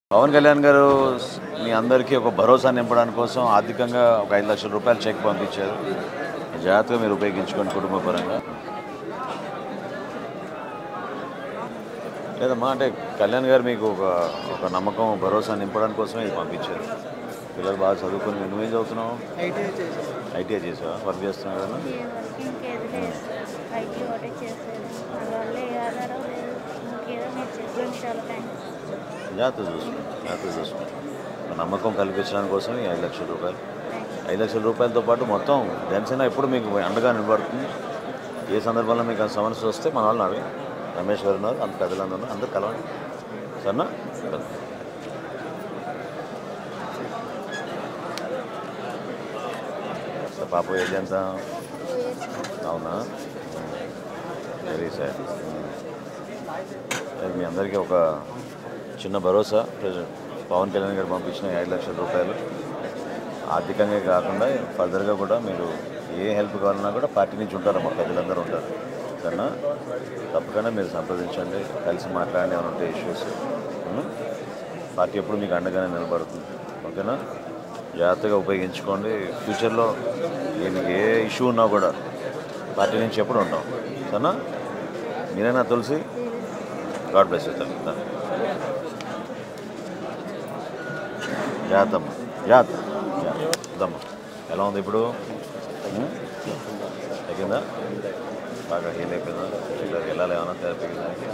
పవన్ కళ్యాణ్ గారు మీ అందరికీ ఒక భరోసా నింపడానికి కోసం ఆర్థికంగా ఒక 5 లక్షల రూపాయలు చెక్ పంపించారు. జాగ్రత్తగా మీరు ఉపయోగించుకోండి కుటుంబ పరంగా. లేదమ్మా, అంటే కళ్యాణ్ గారు మీకు ఒక నమ్మకం భరోసా నింపడానికి కోసమే ఇది పంపించారు. పిల్లలు బాగా చదువుకొని నువ్వేం చదువుతున్నావు? ఐటీఐ చేసావా? వర్క్ చేస్తున్నావు కదా? జాగ్రత్త చూసుకో. నమ్మకం కల్పించడానికి కోసం ఈ 5 లక్షల రూపాయలు. 5 లక్షల రూపాయలతో పాటు మొత్తం జనసేన ఎప్పుడు మీకు అండగా నిలబడుతుంది. ఏ సందర్భంలో మీకు ఆ సమస్య వస్తే మన వాళ్ళని అడగ రమేష్ గారు ఉన్నారు, అంత పెద్దలందరూ ఉన్నారు, అందరు కలవండి సరేనా. పాప ఏజ్ ఎంత? అవునా, వెరీ సాడ్. మీ అందరికీ ఒక చిన్న భరోసా పవన్ కళ్యాణ్ గారు పంపించిన 5 లక్షల రూపాయలు. ఆర్థికంగా కాకుండా ఫర్దర్గా కూడా మీరు ఏ హెల్ప్ కావాలన్నా కూడా పార్టీ నుంచి ఉంటారు, మా ప్రజలందరూ ఉంటారు సరేనా. తప్పకుండా మీరు సంప్రదించండి, కలిసి మాట్లాడండి ఏమైనా ఉంటే ఇష్యూస్. పార్టీ ఎప్పుడు మీకు అండగానే నిలబడుతుంది, ఓకేనా. జాగ్రత్తగా ఉపయోగించుకోండి. ఫ్యూచర్లో మీకు ఏ ఇష్యూ ఉన్నా కూడా పార్టీ నుంచి ఎప్పుడు ఉంటాం సరేనా. మీరైనా తులసి, గాడ్ బ్లెస్ యూ. జాగ్రత్తమ్మా, జాగ్రత్తమ్మా. ఎలా ఉంది ఇప్పుడు? తగ్గిందా? బాగా హీల్ అయిపోయిందా? పిల్లలకి వెళ్ళాలి ఏమన్నా థెరపీకి దానికి?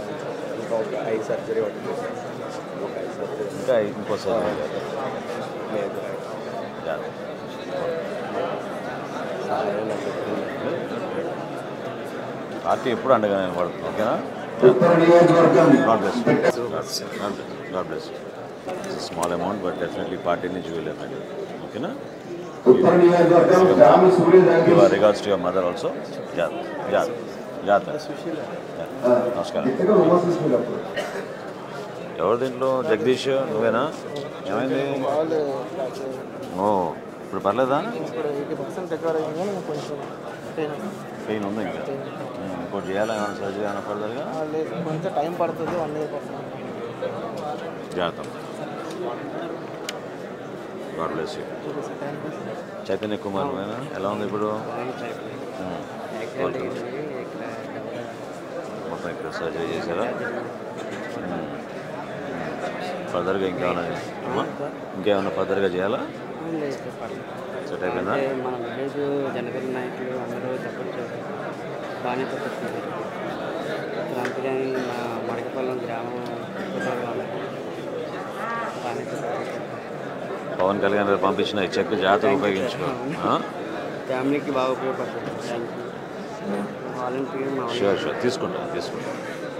ఇంకా ఇంకో సర్జరీ పార్టీ ఎప్పుడు అండగా నిలబడుతుంది, ఓకేనా. God bless. Small amount but definitely party నుంచి వెళ్ళారండి, ఓకేనా. Regards to your mother also. జాగ్రత్త. నమస్కారం. ఎవరు దీంట్లో? జగదీష్ నువ్వేనా? ఏమైంది? ఓ, ఇప్పుడు పర్లేదా? పెయిన్ ఉంది ఇంకా? ఇంకోటి చేయాలా? ఏమైనా సర్జరీ ఏమైనా ఫర్దర్గా? కొంచెం టైం పడుతుంది, 1 year పడుతుంది. జాగ్రత్త. God bless you. Chaitanya Kumar నువ్వేనా? ఎలా ఉంది ఇప్పుడు? మొత్తం ఇక్కడ సర్జరీ చేశారా? ఫర్దర్గా ఇంకేమైనా ఫర్దర్గా చేయాలా? సెట్ అయిపోయిందా? మన విలేజ్ జనగణ నాయకులు అందరూ చెప్పచ్చు బాగానే చెప్పచ్చు. అందుకని మా మడకపల్లం గ్రామం బాగానే చెప్పచ్చు. పవన్ కళ్యాణ్ గారు పంపించిన ఈ చెక్ జాగ్రత్తగా ఉపయోగించుకో. ఫ్యామిలీకి బాగా ఉపయోగపడుతుంది. Thank you. వాలంటీర్ షూర్ తీసుకుంటాం.